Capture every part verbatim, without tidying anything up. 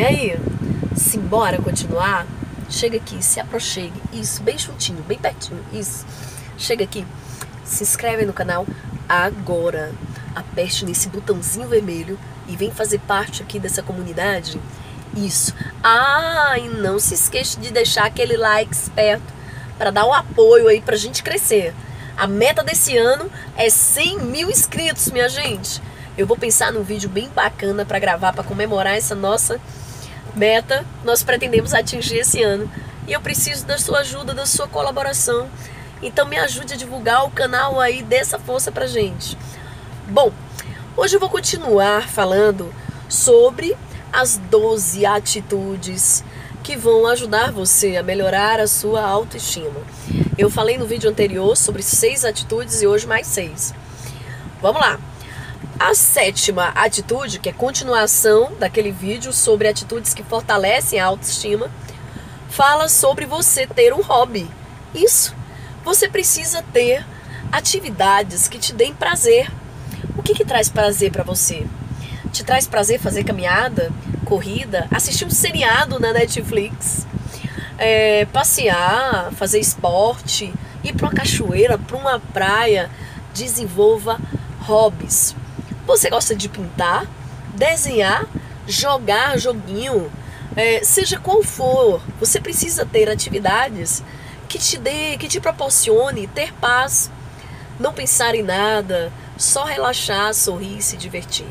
aí? Simbora continuar? Chega aqui, se aproxime. Isso, bem juntinho, bem pertinho. Isso. Chega aqui, se inscreve no canal agora. Aperte nesse botãozinho vermelho e vem fazer parte aqui dessa comunidade. Isso. Ah, e não se esqueça de deixar aquele like esperto para dar um apoio aí pra gente crescer. A meta desse ano é cem mil inscritos, minha gente. Eu vou pensar num vídeo bem bacana para gravar, para comemorar essa nossa meta. Nós pretendemos atingir esse ano. E eu preciso da sua ajuda, da sua colaboração. Então me ajude a divulgar o canal aí, dê essa força pra gente. Bom, hoje eu vou continuar falando sobre as doze atitudes que vão ajudar você a melhorar a sua autoestima. Eu falei no vídeo anterior sobre seis atitudes e hoje mais seis. Vamos lá. A sétima atitude, que é continuação daquele vídeo sobre atitudes que fortalecem a autoestima, fala sobre você ter um hobby. Isso. Você precisa ter atividades que te deem prazer. O que que traz prazer para você? Te traz prazer fazer caminhada, corrida, assistir um seriado na Netflix, é, passear, fazer esporte, ir para uma cachoeira, para uma praia. Desenvolva hobbies. Você gosta de pintar, desenhar, jogar joguinho, é, seja qual for, você precisa ter atividades que te dê, que te proporcione ter paz, não pensar em nada, só relaxar, sorrir e se divertir.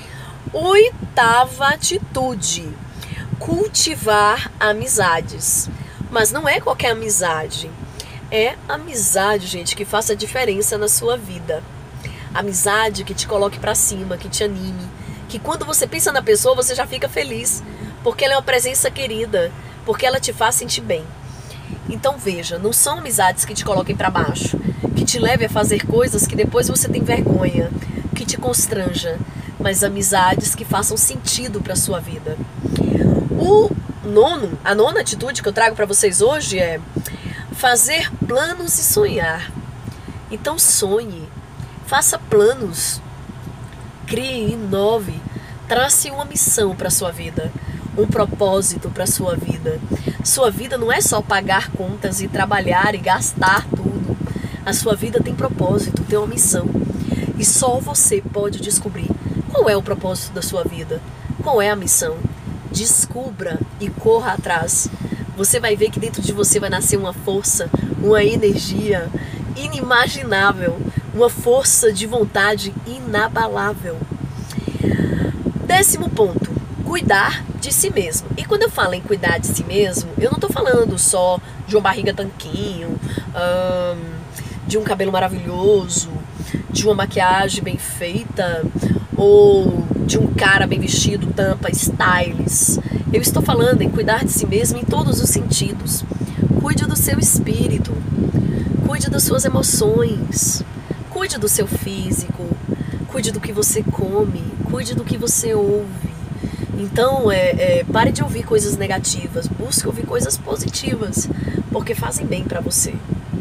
Oitava atitude, cultivar amizades. Mas não é qualquer amizade, é amizade, gente, que faça diferença na sua vida. Amizade que te coloque pra cima, que te anime, que quando você pensa na pessoa você já fica feliz, porque ela é uma presença querida, porque ela te faz sentir bem. Então veja, não são amizades que te coloquem pra baixo, que te levem a fazer coisas que depois você tem vergonha, que te constranja, mas amizades que façam sentido pra sua vida. O nono, a nona atitude que eu trago pra vocês hoje é fazer planos e sonhar. Então sonhe. Faça planos, crie, inove, trace uma missão para a sua vida, um propósito para a sua vida. Sua vida não é só pagar contas e trabalhar e gastar tudo. A sua vida tem propósito, tem uma missão. E só você pode descobrir qual é o propósito da sua vida, qual é a missão. Descubra e corra atrás. Você vai ver que dentro de você vai nascer uma força, uma energia inimaginável. Uma força de vontade inabalável. Décimo ponto, cuidar de si mesmo. E quando eu falo em cuidar de si mesmo, eu não estou falando só de uma barriga tanquinho, hum, de um cabelo maravilhoso, de uma maquiagem bem feita, ou de um cara bem vestido, tampa, styles. Eu estou falando em cuidar de si mesmo em todos os sentidos. Cuide do seu espírito, cuide das suas emoções, cuide do seu físico, cuide do que você come, cuide do que você ouve. Então, é, é, pare de ouvir coisas negativas, busque ouvir coisas positivas, porque fazem bem para você.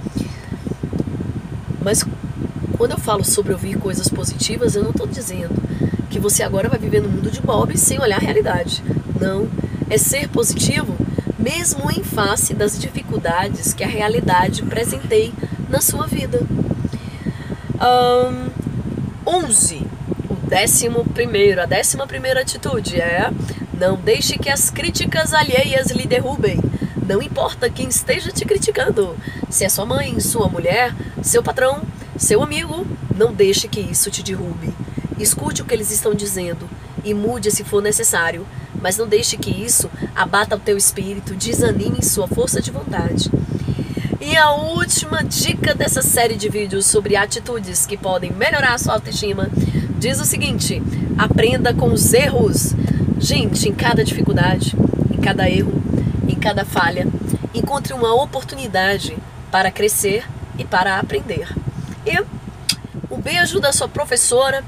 Mas quando eu falo sobre ouvir coisas positivas, eu não estou dizendo que você agora vai viver no mundo de Bob sem olhar a realidade. Não, é ser positivo mesmo em face das dificuldades que a realidade presenteia na sua vida. Um, onze. O décimo primeiro, a décima primeira atitude é: não deixe que as críticas alheias lhe derrubem. Não importa quem esteja te criticando. Se é sua mãe, sua mulher, seu patrão, seu amigo, não deixe que isso te derrube. Escute o que eles estão dizendo e mude se for necessário, mas não deixe que isso abata o teu espírito, desanime sua força de vontade. E a última dica dessa série de vídeos sobre atitudes que podem melhorar a sua autoestima diz o seguinte: aprenda com os erros. Gente, em cada dificuldade, em cada erro, em cada falha, encontre uma oportunidade para crescer e para aprender. E um beijo da sua professora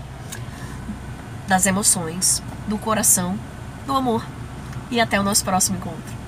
das emoções, do coração, do amor. E até o nosso próximo encontro.